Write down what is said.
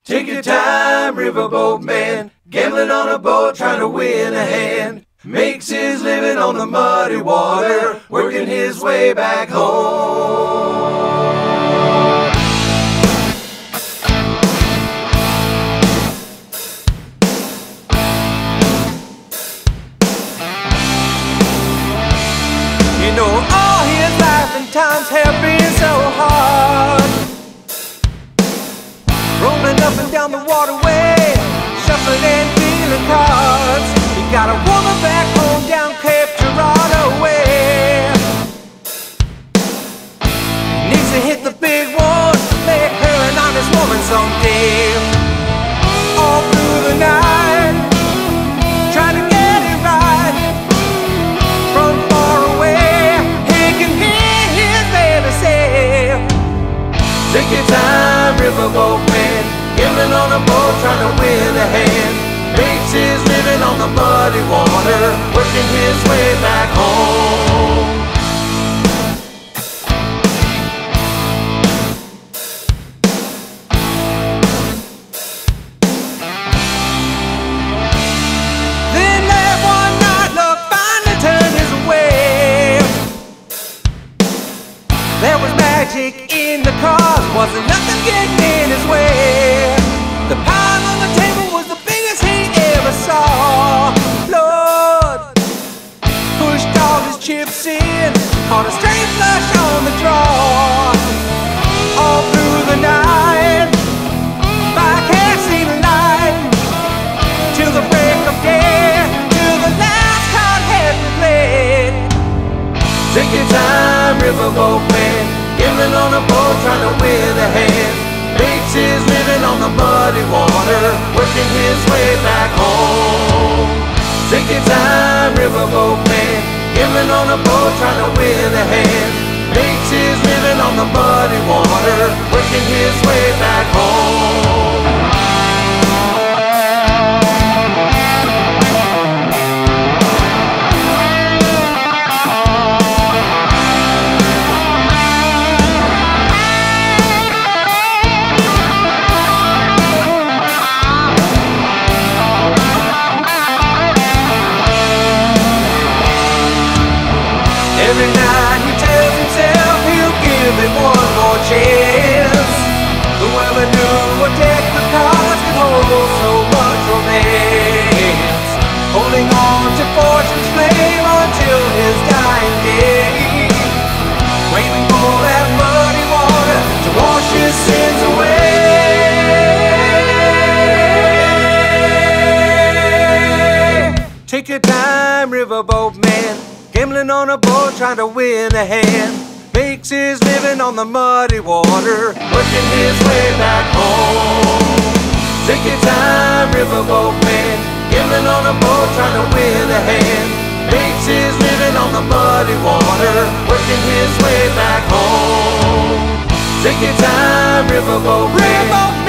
Take your time, Riverboat Man, gambling on a boat, trying to win a hand. Makes his living on the muddy water, working his way back home. You know, all his life and times have been so hard, rolling up and down the waterway, shuffling and dealing cards. He got a woman back home down Cape Girardeau way. Needs to hit the big one, make her an honest woman someday. All through the night, trying to get it right. From far away, he can hear his baby say, take your time, Riverboat Man, gambling on a boat, trying to win a hand. Makes his living on the muddy water, working his way back home. Then that one night, luck finally turned his way. There was magic in the cause, wasn't nothing getting in his way. The pile on the table was the biggest he ever saw. Lord pushed all his chips in, caught a straight flush on the draw. All through the night, by casino light, till the break of day, till the last card had been played. Take your time, Riverboat Man, gambling on a boat, trying to win a hand. Makes his living on the muddy water, working his way back home. Take your time, Riverboat Man, gambling on a boat, trying to win a hand. Makes his living on the muddy water, working his way back home. Every night he tells himself he'll give it one more chance. Whoever knew what deck the cards could hold so much romance. Holding on to fortune's flame until his dying day, waiting for that muddy water to wash his sins away. Take your time, Riverboat Man, gambling on a boat, trying to win a hand. Makes his living on the muddy water, working his way back home. Take your time, Riverboat Man, gambling on a boat, trying to win a hand. Makes his living on the muddy water, working his way back home. Take your time, Riverboat Man,